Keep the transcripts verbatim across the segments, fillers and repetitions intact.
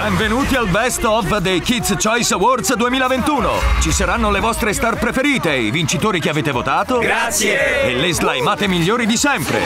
Benvenuti al Best of dei Kids Choice Awards duemilaventuno. Ci saranno le vostre star preferite, i vincitori che avete votato. Grazie! E le slimate migliori di sempre.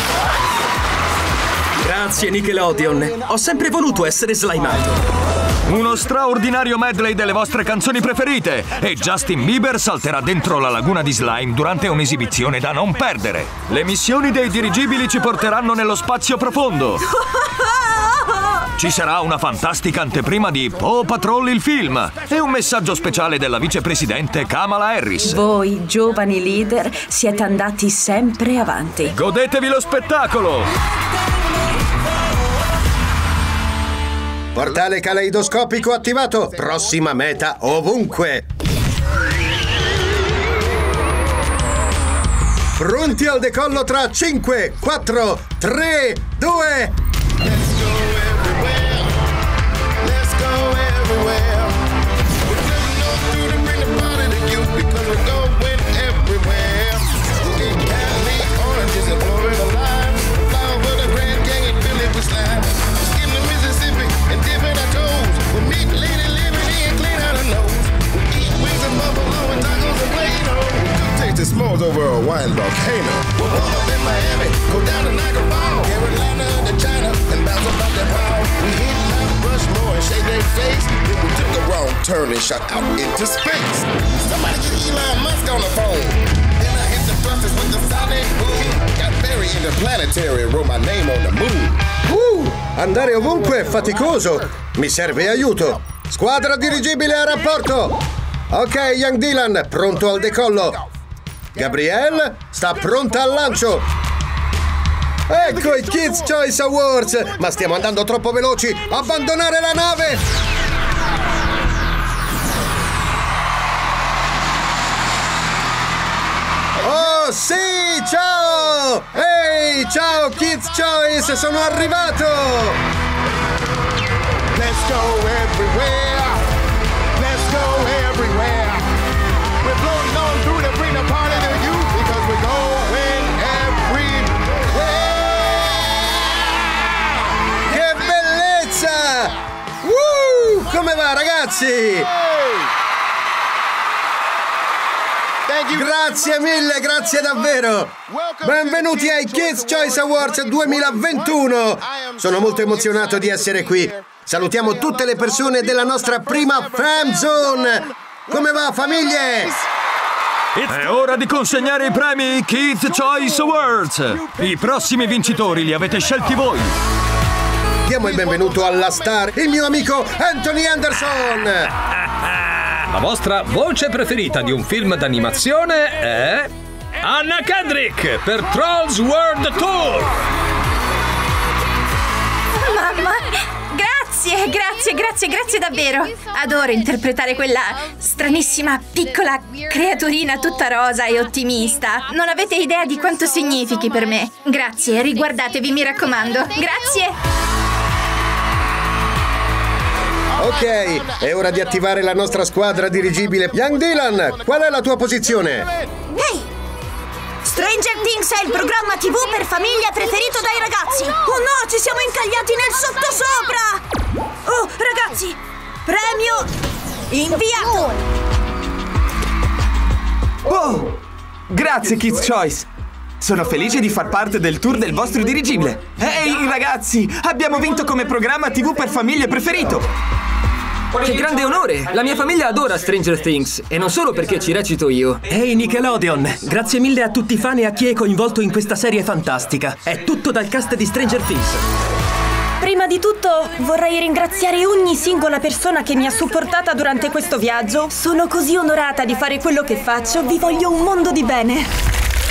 Grazie Nickelodeon. Ho sempre voluto essere slimato. Uno straordinario medley delle vostre canzoni preferite e Justin Bieber salterà dentro la laguna di slime durante un'esibizione da non perdere. Le missioni dei dirigibili ci porteranno nello spazio profondo. Ci sarà una fantastica anteprima di Paw Patrol il film e un messaggio speciale della vicepresidente Kamala Harris. Voi, giovani leader, siete andati sempre avanti. Godetevi lo spettacolo! Portale caleidoscopico attivato. Prossima meta ovunque. Pronti al decollo tra cinque, quattro, tre, due... S'mores over a wine volcano. We'll blow up in Miami, go down to Niagara Falls, Carolina to China, and bounce about that power. We hit Mount Rushmore and shake their face. Then we took a wrong turn and shot out into space. Somebody get Elon Musk on the phone. Then I hit the thrusters with the sonic boom. Got buried in the planetary, wrote my name on the moon. Uh, andare ovunque è faticoso. Mi serve aiuto. Squadra dirigibile a rapporto. Ok, Young Dylan, pronto al decollo. Gabrielle sta pronta al lancio. Ecco i Kids Choice Awards. Ma stiamo andando troppo veloci. Abbandonare la nave. Oh sì, ciao. Ehi, ciao Kids Choice, sono arrivato. Let's go everywhere. Let's go everywhere. We're floating on through to bring the party to you because we're going everywhere. Che bellezza! Woo! Come va, ragazzi? Grazie mille, grazie davvero! Benvenuti ai Kids Choice Awards duemilaventuno! Sono molto emozionato di essere qui. Salutiamo tutte le persone della nostra prima Fam Zone! Come va, famiglie? È ora di consegnare i premi Kids Choice Awards. I prossimi vincitori li avete scelti voi. Diamo il benvenuto alla star, il mio amico Anthony Anderson. La vostra voce preferita di un film d'animazione è Anna Kendrick per Trolls World Tour. Mamma, grazie, grazie, grazie, grazie davvero. Adoro interpretare quella stranissima piccola creaturina tutta rosa e ottimista. Non avete idea di quanto significhi per me. Grazie, riguardatevi, mi raccomando. Grazie. Ok, è ora di attivare la nostra squadra dirigibile. Young Dylan, qual è la tua posizione? Ehi! Stranger Things è il programma tivù per famiglia preferito dai ragazzi! Oh no, ci siamo incagliati nel sottosopra! Oh, ragazzi! Premio inviato! Oh! Grazie, Kids Choice! Sono felice di far parte del tour del vostro dirigibile! Ehi, ragazzi! Abbiamo vinto come programma tivù per famiglie preferito! Che grande onore! La mia famiglia adora Stranger Things e non solo perché ci recito io. Ehi Nickelodeon, grazie mille a tutti i fan e a chi è coinvolto in questa serie fantastica. È tutto dal cast di Stranger Things. Prima di tutto vorrei ringraziare ogni singola persona che mi ha supportata durante questo viaggio. Sono così onorata di fare quello che faccio, vi voglio un mondo di bene.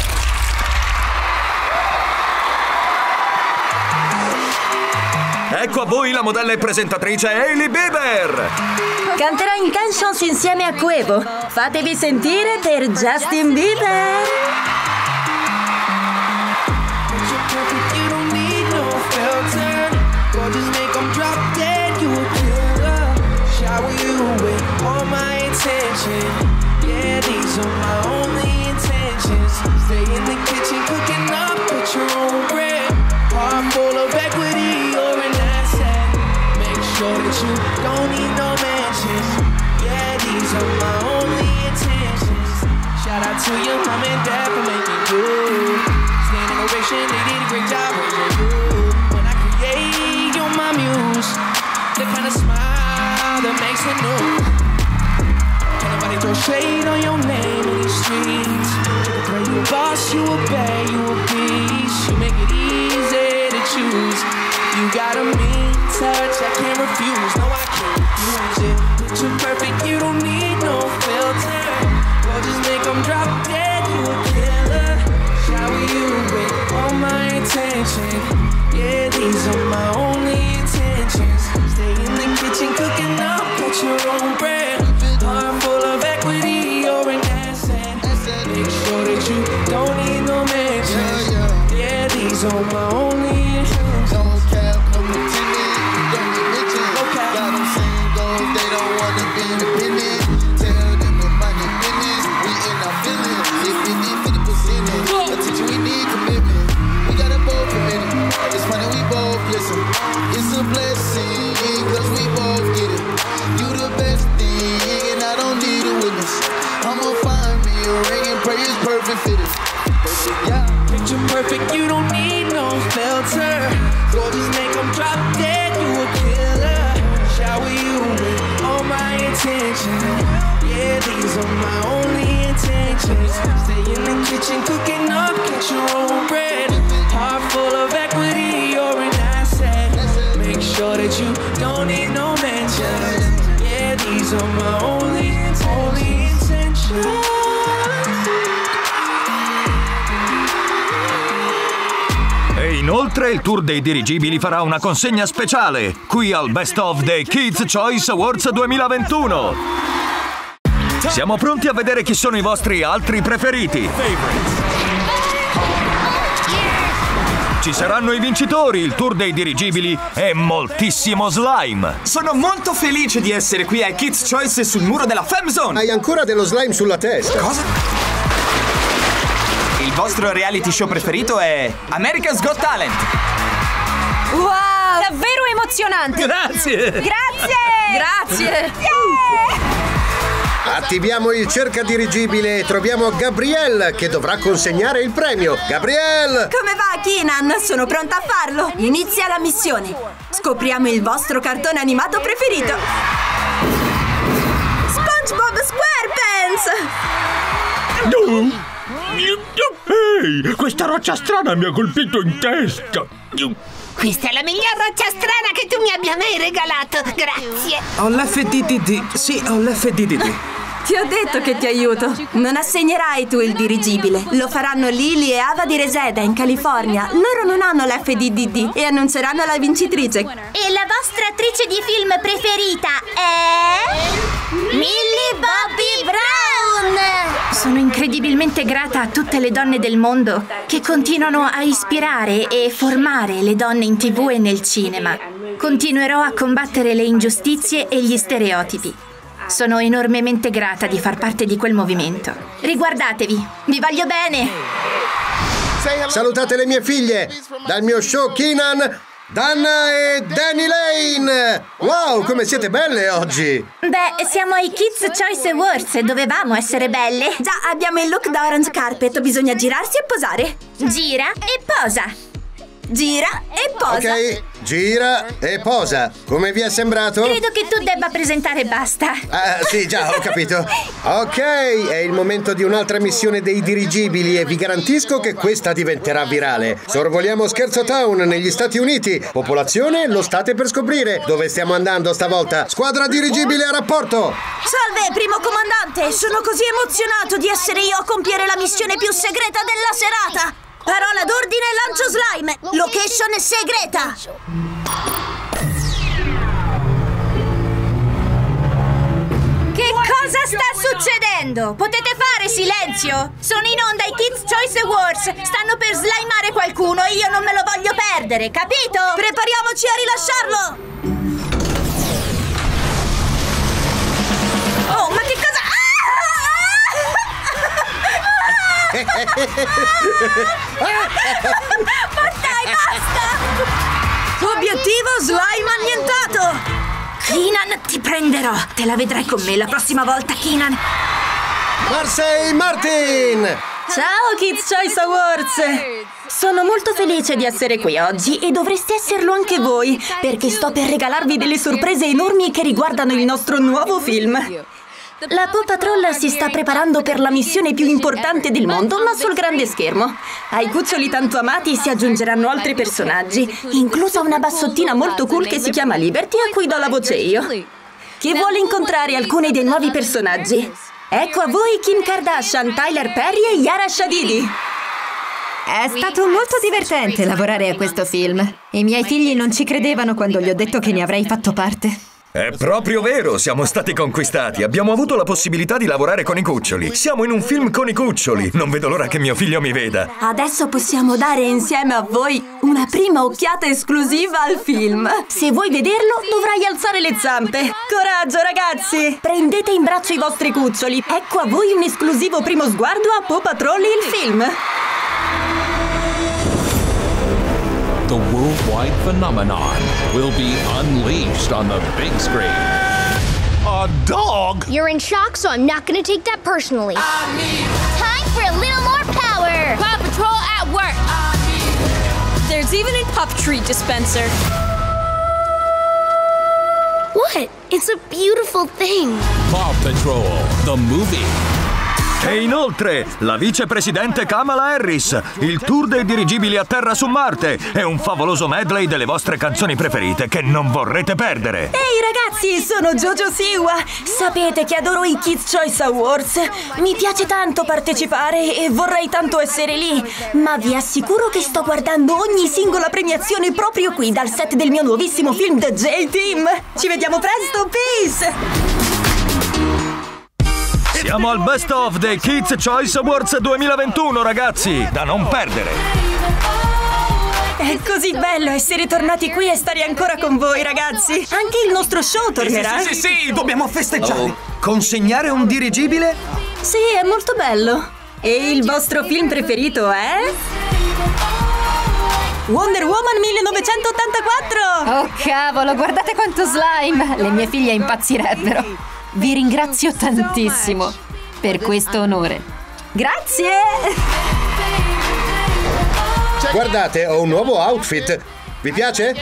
Ecco a voi la modella e presentatrice Hailey Bieber. Canterà Intentions insieme a Quavo. Fatevi sentire per Justin Bieber. Full of equity or an asset. Make sure that you don't need no mansions. Yeah, these are my only intentions. Shout out to your mom and dad for making you. Standing ovation, they did a great job raising you. When I create, you're my muse. The kind of smile that makes it new. Can't nobody throw shade on your name in these streets. Pray you a boss, you obey, you a beast. You make it easy to choose. You got a mean touch, I can't refuse. No, I can't refuse it. Picture perfect, you don't need no filter. Well, just make them drop dead, you a killer. Shower you with all my attention. Yeah, these are my only intentions. Stay in the kitchen cooking up, cut your own bread. Heart full of equity, you're an asset. Make sure that you don't need no mentions. Yeah, these are my only intentions. Don't cap, no pretending, don't be bitching. Got them singles, they don't wanna be independent. Tell them the money business, we in our feelings. If we need fifty percent in, attention we need commitment. We gotta both commit it, it's funny we both listen. It's a blessing, cause we both get it. You the best thing, and I don't need a witness. I'ma find me a ring and pray it's perfect fitted. Yeah. Picture perfect, you don't need no filter. So just make them drop dead, you a killer. Shower you with all my attention. Yeah, these are my only intentions. Stay in the kitchen cooking up, get your own bread. Heart full of equity, you're an asset. Make sure that you don't need no mentions. Yeah, these are my only, only intentions. E inoltre il tour dei dirigibili farà una consegna speciale qui al Best of the Kids Choice Awards duemilaventuno. Siamo pronti a vedere chi sono i vostri altri preferiti. Ci saranno i vincitori, il tour dei dirigibili e moltissimo slime. Sono molto felice di essere qui al Kids Choice sul muro della Fem Zone. Hai ancora dello slime sulla testa. Cosa? Il vostro reality show preferito è America's Got Talent. Wow, davvero emozionante. Grazie. Grazie. Grazie. Yeah! Attiviamo il cercadirigibile e troviamo Gabrielle che dovrà consegnare il premio. Gabrielle! Come va, Keenan? Sono pronta a farlo. Inizia la missione. Scopriamo il vostro cartone animato preferito. SpongeBob SquarePants! Ehi, questa roccia strana mi ha colpito in testa. Questa è la miglior roccia strana che tu mi abbia mai regalato. Grazie. Ho l'F D D D. Sì, ho l'F D D D. Ti ho detto che ti aiuto. Non assegnerai tu il dirigibile. Lo faranno Lily e Ava di Reseda in California. Loro non hanno l'F D D D e annunceranno la vincitrice. E la vostra attrice di film preferita è... Millie Bobby Brown! Sono incredibilmente grata a tutte le donne del mondo che continuano a ispirare e formare le donne in tivù e nel cinema. Continuerò a combattere le ingiustizie e gli stereotipi. Sono enormemente grata di far parte di quel movimento. Riguardatevi, vi voglio bene! Salutate le mie figlie! Dal mio show Keenan, Dana e Danny Lane! Wow, come siete belle oggi! Beh, siamo ai Kids Choice Awards e dovevamo essere belle. Già, abbiamo il look da orange carpet. Bisogna girarsi e posare. Gira e posa. Gira e posa. Ok, gira e posa. Come vi è sembrato? Credo che tu debba presentare basta. Ah, sì, già, ho capito. Ok, è il momento di un'altra missione dei dirigibili e vi garantisco che questa diventerà virale. Sorvoliamo Scherzo Town negli Stati Uniti. Popolazione, lo state per scoprire. Dove stiamo andando stavolta? Squadra dirigibile a rapporto. Salve, primo comandante. Sono così emozionato di essere io a compiere la missione più segreta della serata. Parola d'ordine, lancio slime. Location segreta. Che cosa sta succedendo? Potete fare silenzio? Sono in onda ai Kids Choice Awards. Stanno per slimare qualcuno e io non me lo voglio perdere, capito? Prepariamoci a rilasciarlo. Oh, ma che cosa? Ma dai, basta! Obiettivo slime annientato! Keenan, ti prenderò. Te la vedrai con me la prossima volta, Keenan. Marseille Martin! Ciao Kids Choice Awards! Sono molto felice di essere qui oggi e dovreste esserlo anche voi, perché sto per regalarvi delle sorprese enormi che riguardano il nostro nuovo film. La Paw Patrol si sta preparando per la missione più importante del mondo, ma sul grande schermo. Ai cuccioli tanto amati si aggiungeranno altri personaggi, inclusa una bassottina molto cool che si chiama Liberty, a cui do la voce io. Chi vuole incontrare alcuni dei nuovi personaggi? Ecco a voi Kim Kardashian, Tyler Perry e Yara Shadidi. È stato molto divertente lavorare a questo film. I miei figli non ci credevano quando gli ho detto che ne avrei fatto parte. È proprio vero, siamo stati conquistati. Abbiamo avuto la possibilità di lavorare con i cuccioli. Siamo in un film con i cuccioli. Non vedo l'ora che mio figlio mi veda. Adesso possiamo dare insieme a voi una prima occhiata esclusiva al film. Se vuoi vederlo, dovrai alzare le zampe. Coraggio, ragazzi! Prendete in braccio i vostri cuccioli. Ecco a voi un esclusivo primo sguardo a Paw Patrol il film. The worldwide phenomenon will be unleashed on the big screen. A dog? You're in shock, so I'm not gonna take that personally. Time for a little more power! Paw Patrol at work! There's even a pup treat dispenser. What? It's a beautiful thing. Paw Patrol, the movie. E inoltre, la vicepresidente Kamala Harris, il tour dei dirigibili a terra su Marte e un favoloso medley delle vostre canzoni preferite che non vorrete perdere. Ehi ragazzi, sono Jojo Siwa. Sapete che adoro i Kids Choice Awards. Mi piace tanto partecipare e vorrei tanto essere lì. Ma vi assicuro che sto guardando ogni singola premiazione proprio qui dal set del mio nuovissimo film The J-Team. Ci vediamo presto, peace! Siamo al Best of dei Kids Choice Awards duemilaventuno, ragazzi! Da non perdere! È così bello essere tornati qui e stare ancora con voi, ragazzi! Anche il nostro show tornerà! Sì, sì, sì, sì, dobbiamo festeggiare! Oh, consegnare un dirigibile? Sì, è molto bello! E il vostro film preferito è? Wonder Woman millenovecentottantaquattro! Oh cavolo, guardate quanto slime! Le mie figlie impazzirebbero! Vi ringrazio tantissimo per questo onore. Grazie! Guardate, ho un nuovo outfit. Vi piace?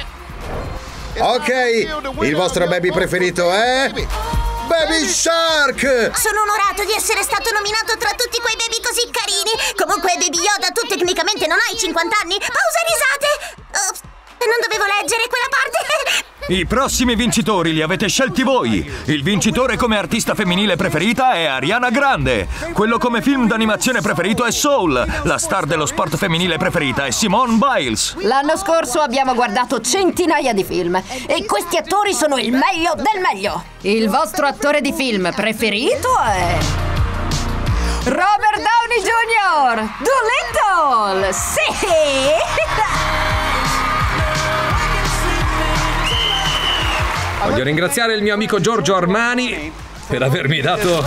Ok, il vostro baby preferito è... Baby Shark! Sono onorato di essere stato nominato tra tutti quei baby così carini. Comunque, Baby Yoda, tu tecnicamente non hai cinquanta anni. Pausa risate! Ops, non dovevo leggere quella parte. I prossimi vincitori li avete scelti voi. Il vincitore come artista femminile preferita è Ariana Grande. Quello come film d'animazione preferito è Soul. La star dello sport femminile preferita è Simone Biles. L'anno scorso abbiamo guardato centinaia di film e questi attori sono il meglio del meglio. Il vostro attore di film preferito è... Robert Downey Junior Dolittle! Sì! Voglio ringraziare il mio amico Giorgio Armani per avermi dato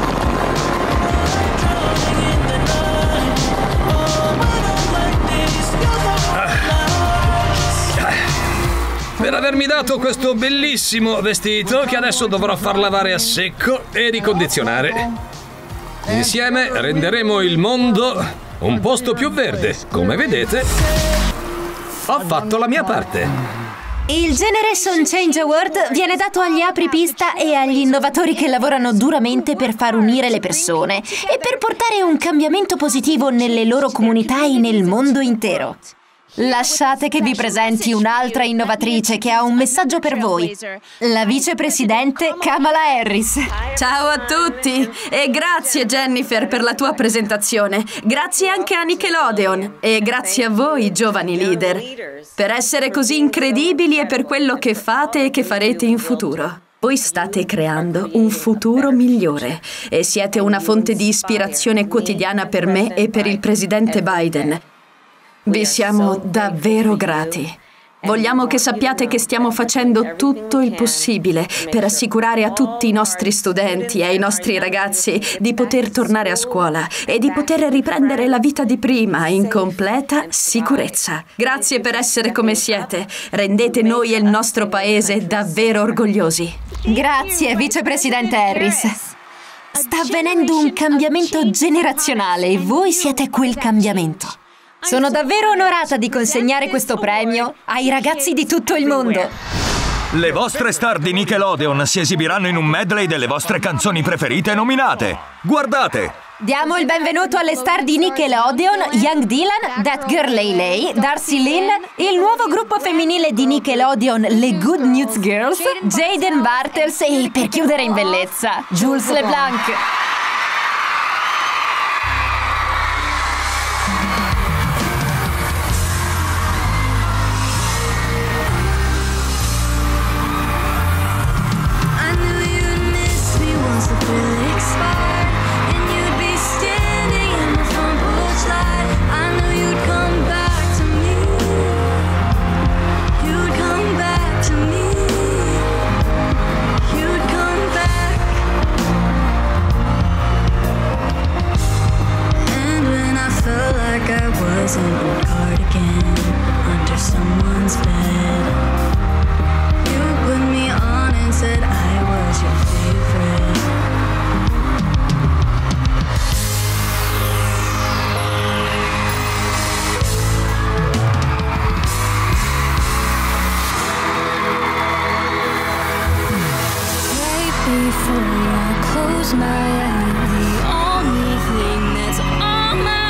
per avermi dato questo bellissimo vestito che adesso dovrò far lavare a secco e ricondizionare. Insieme renderemo il mondo un posto più verde. Come vedete, ho fatto la mia parte. Il Generation Change Award viene dato agli apripista e agli innovatori che lavorano duramente per far unire le persone e per portare un cambiamento positivo nelle loro comunità e nel mondo intero. Lasciate che vi presenti un'altra innovatrice che ha un messaggio per voi, la vicepresidente Kamala Harris. Ciao a tutti e grazie Jennifer per la tua presentazione. Grazie anche a Nickelodeon e grazie a voi giovani leader per essere così incredibili e per quello che fate e che farete in futuro. Voi state creando un futuro migliore e siete una fonte di ispirazione quotidiana per me e per il presidente Biden. Vi siamo davvero grati. Vogliamo che sappiate che stiamo facendo tutto il possibile per assicurare a tutti i nostri studenti e ai nostri ragazzi di poter tornare a scuola e di poter riprendere la vita di prima in completa sicurezza. Grazie per essere come siete. Rendete noi e il nostro paese davvero orgogliosi. Grazie, vicepresidente Harris. Sta avvenendo un cambiamento generazionale e voi siete quel cambiamento. Sono davvero onorata di consegnare questo premio ai ragazzi di tutto il mondo. Le vostre star di Nickelodeon si esibiranno in un medley delle vostre canzoni preferite nominate. Guardate! Diamo il benvenuto alle star di Nickelodeon, Young Dylan, That Girl Lay Lay, Darcy Lynn, il nuovo gruppo femminile di Nickelodeon, le Good News Girls, Jaden Bartels e, per chiudere in bellezza, Jules LeBlanc. Was an old cardigan under someone's bed. You put me on and said I was your favorite. Right before I close my eyes, the only thing that's on my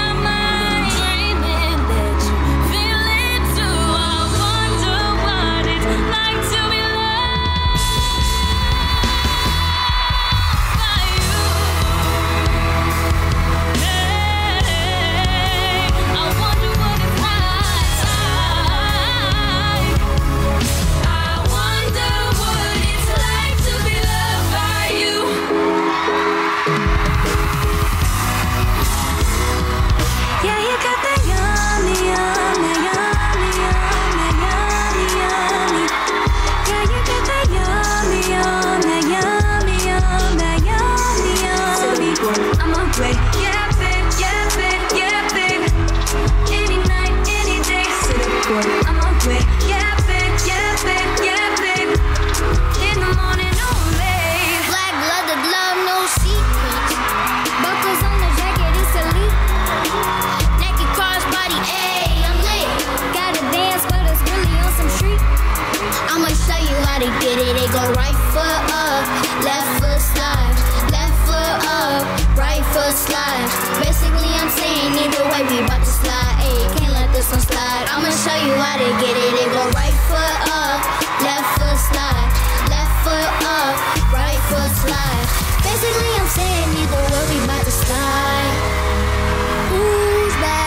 get it, they go right foot up, left foot slide, left foot up, right foot slide. Basically I'm saying either way we about to slide, ayy, can't let this one slide. I'ma show you how to get it, they go right foot up, left foot slide, left foot up, right foot slide. Basically I'm saying either way we about to slide. Who's back?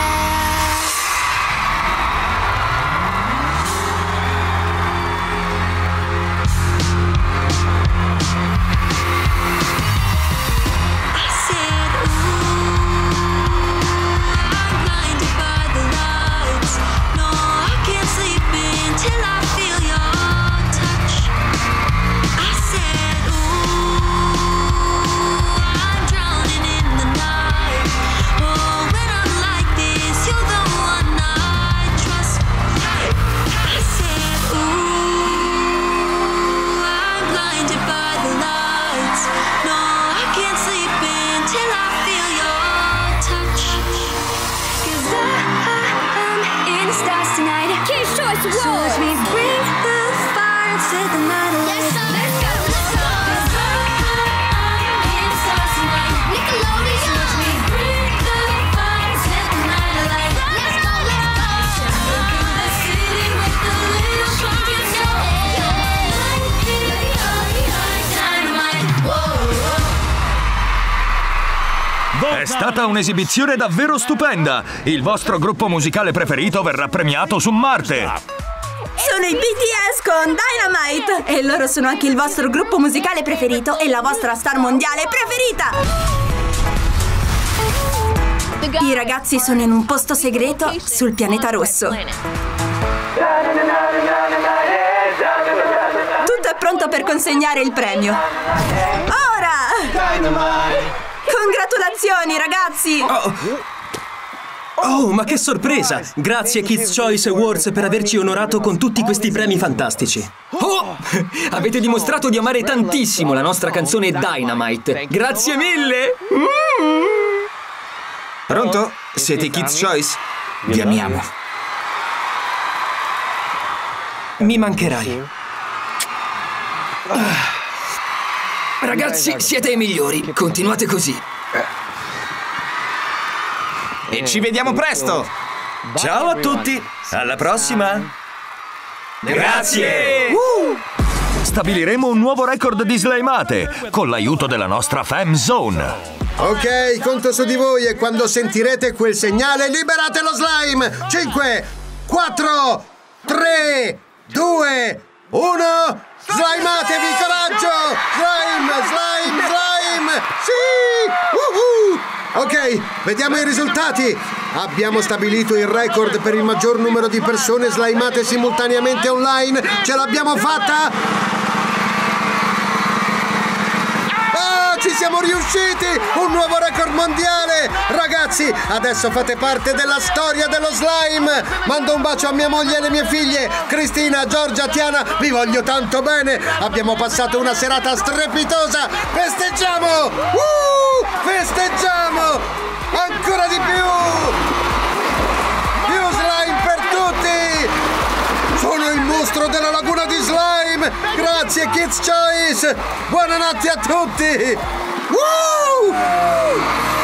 È stata un'esibizione davvero stupenda! Il vostro gruppo musicale preferito verrà premiato su Marte! Sono i B T S con Dynamite! E loro sono anche il vostro gruppo musicale preferito e la vostra star mondiale preferita! I ragazzi sono in un posto segreto sul pianeta rosso. pronto per consegnare il premio. Ora! Congratulazioni, ragazzi! Oh. Oh, ma che sorpresa! Grazie Kids Choice Awards per averci onorato con tutti questi premi fantastici. Oh! Avete dimostrato di amare tantissimo la nostra canzone Dynamite. Grazie mille! Mm. Pronto? Siete i Kids Choice? Vi amiamo. Mi mancherai. Ragazzi, siete i migliori. Continuate così. E ci vediamo presto! Ciao a tutti! Alla prossima! Grazie! Uh! Stabiliremo un nuovo record di slimate con l'aiuto della nostra Fam Zone. Ok, conto su di voi e quando sentirete quel segnale liberate lo slime! cinque, quattro, tre, due, uno... Slimatevi, coraggio! Slime, slime, slime! Sì! Uh-huh! Ok, vediamo i risultati. Abbiamo stabilito il record per il maggior numero di persone slimate simultaneamente online. Ce l'abbiamo fatta? Ah, ci siamo riusciti! Un nuovo record mondiale! Ragazzi, adesso fate parte della storia dello slime! Mando un bacio a mia moglie e alle mie figlie, Cristina, Giorgia, Tiana, vi voglio tanto bene! Abbiamo passato una serata strepitosa! Festeggiamo! Uh! Festeggiamo! Ancora di più! Più slime per tutti! Sono il mostro della laguna di slime! Grazie Kids Choice! Buonanotte a tutti! Woo!